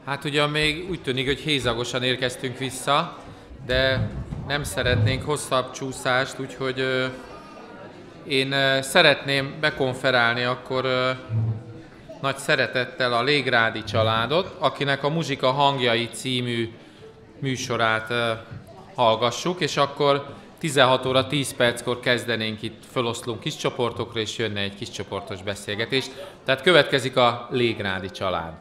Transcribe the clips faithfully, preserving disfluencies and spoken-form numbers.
Hát ugyan még úgy tűnik, hogy hézagosan érkeztünk vissza, de nem szeretnénk hosszabb csúszást, úgyhogy ö, én ö, szeretném bekonferálni akkor ö, nagy szeretettel a Légrádi családot, akinek a Muzsika hangjai című műsorát ö, hallgassuk, és akkor tizenhat óra tíz perckor kezdenénk itt, feloszlunk kis csoportokra, és jönne egy kis csoportos beszélgetés. Tehát következik a Légrádi család.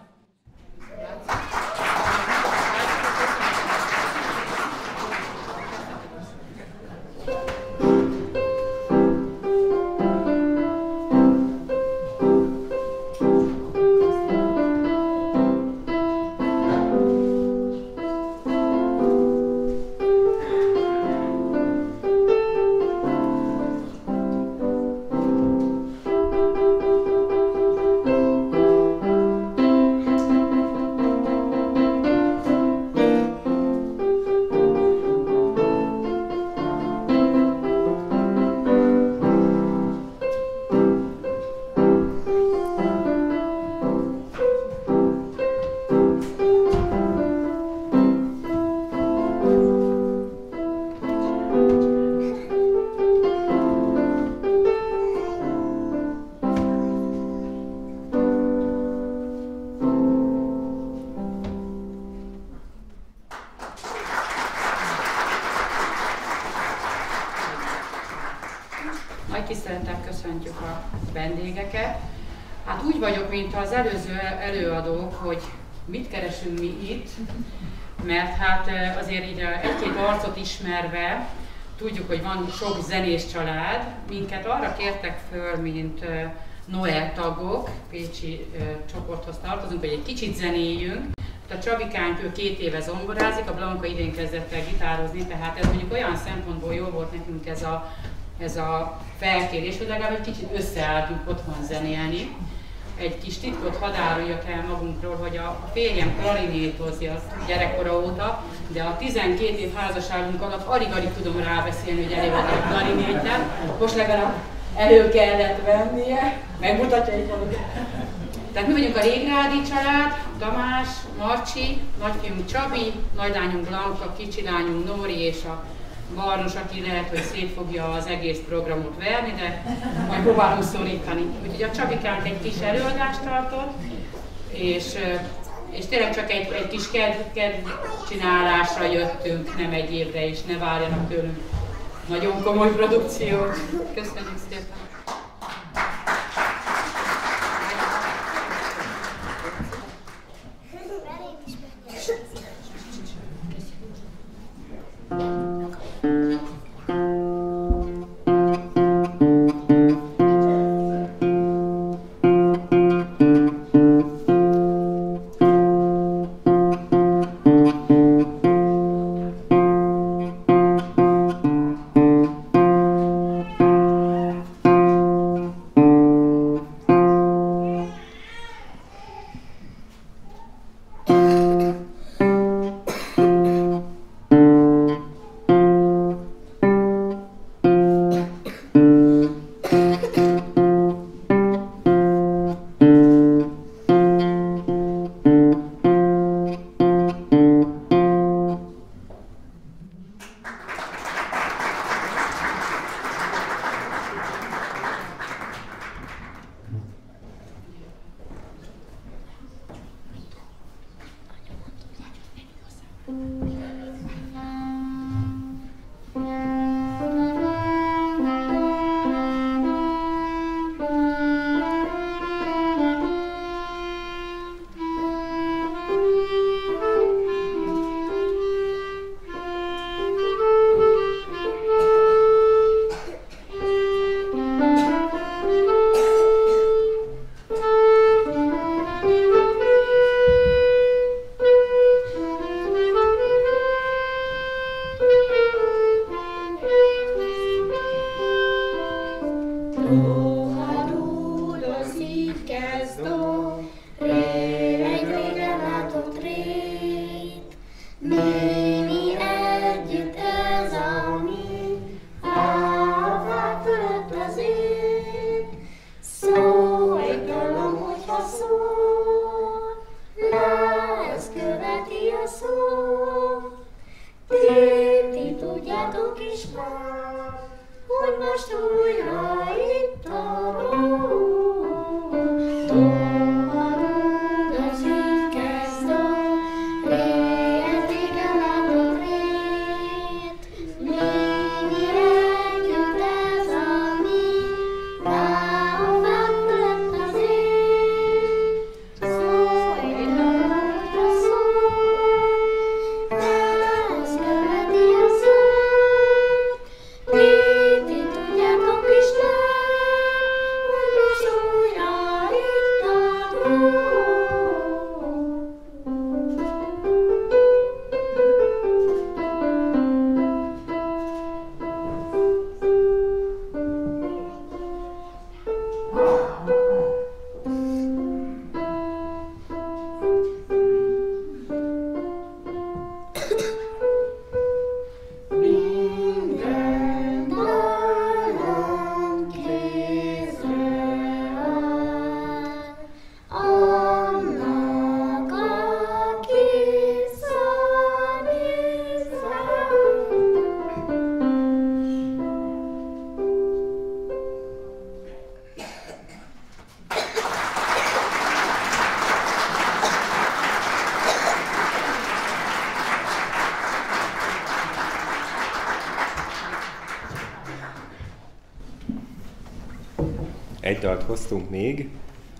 Az előző előadók, hogy mit keresünk mi itt, mert hát azért így egy-két arcot ismerve tudjuk, hogy van sok zenés család. Minket arra kértek föl, mint Noel tagok, pécsi csoporthoz tartozunk, hogy egy kicsit zenéljünk. A Csabikánk, ő két éve zongorázik, a Blanka idén kezdett el gitározni, tehát ez mondjuk olyan szempontból jó volt nekünk ez a, ez a felkérés, hogy legalább egy kicsit összeálltunk otthon zenélni. Egy kis titkot hadd áruljak el magunkról, hogy a férjem klarinétozi az gyerekkora óta, de a tizenkét év házasságunk alatt alig-alig tudom rábeszélni, hogy elég a klarinéttel. Most legalább elő kellett vennie, megmutatja egy valamit. Tehát mi vagyunk a Légrádi család, Tamás, Marcsi, nagyfiunk Csabi, nagylányunk Blanka, kicsilányunk Nóri és a Barnos, aki lehet, hogy szét fogja az egész programot verni, de majd próbálunk szorítani. Úgyhogy a Csabikánk egy kis előadást tartott, és, és tényleg csak egy, egy kis kedv, kedv csinálásra jöttünk, nem egy évre, és ne várjanak tőlünk nagyon komoly produkciót. Köszönjük szépen! Szól, egy dalom, hogyha szól, lesz szó. Ti, ti tudjátok is már, hogy most újra itt a ló. Tovarul az így kezd a régen, régen látott rét. Mennyire jött ez a mi, ráhol lett az ég. Szóljon a szó, ez követi a szót. Ti, ti tudjátok is már, hogy most újra itt a ló. Minden dallam kézre áll, annak, aki számít Egy dalt hoztunk még.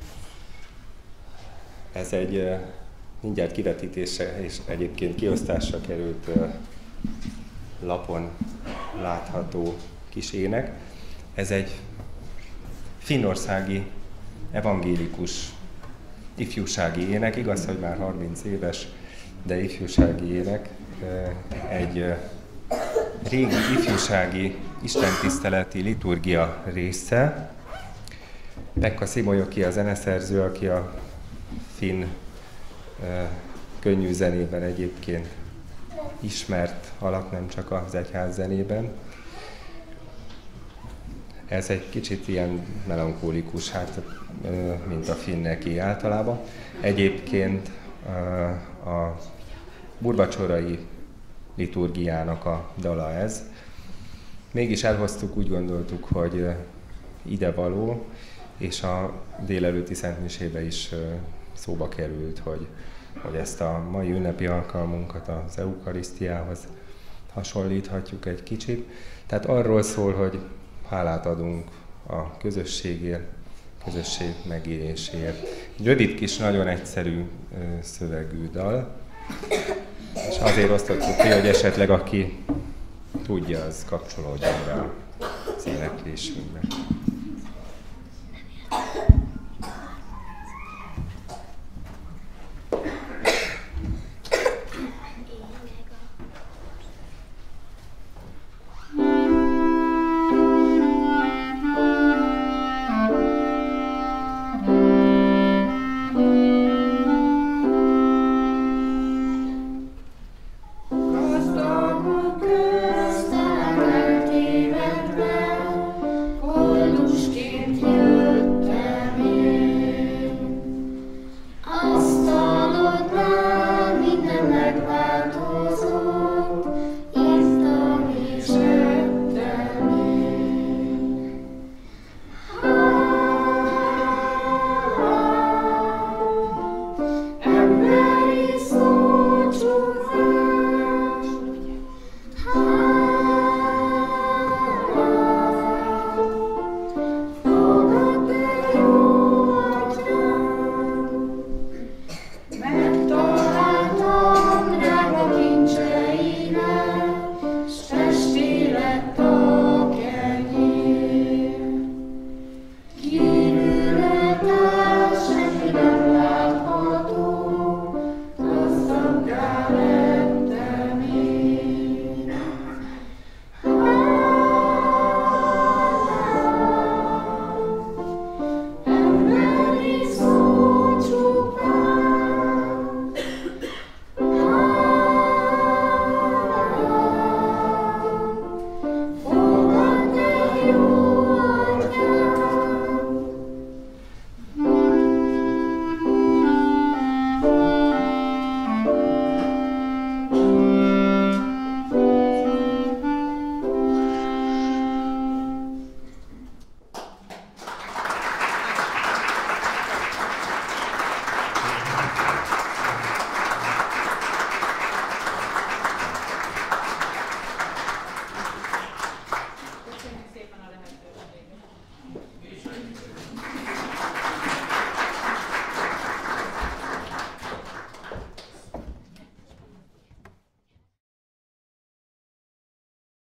Ez egy uh, mindjárt kivetítésre és egyébként kiosztásra került uh, lapon látható kis ének. Ez egy finnországi evangélikus ifjúsági ének. Igaz, hogy már harminc éves, de ifjúsági ének. Uh, egy uh, régi ifjúsági istentiszteleti liturgia része. Pekka Simojoki a zeneszerző, aki a finn e, könnyű zenében egyébként ismert alak, nem csak az egyház zenében. Ez egy kicsit ilyen melankólikus, hát, e, mint a finneké általában. Egyébként e, a burvacsorai liturgiának a dala ez. Mégis elhoztuk, úgy gondoltuk, hogy e, idevaló, és a délelőtti szentmisébe is szóba került, hogy, hogy ezt a mai ünnepi alkalmunkat az eukarisztiához hasonlíthatjuk egy kicsit. Tehát arról szól, hogy hálát adunk a közösségért, közösség megéléséért. Egy rövid kis, nagyon egyszerű szövegű dal, és azért osztottuk ki, hogy esetleg aki tudja, az kapcsolódjon rá az éneklésünkbe.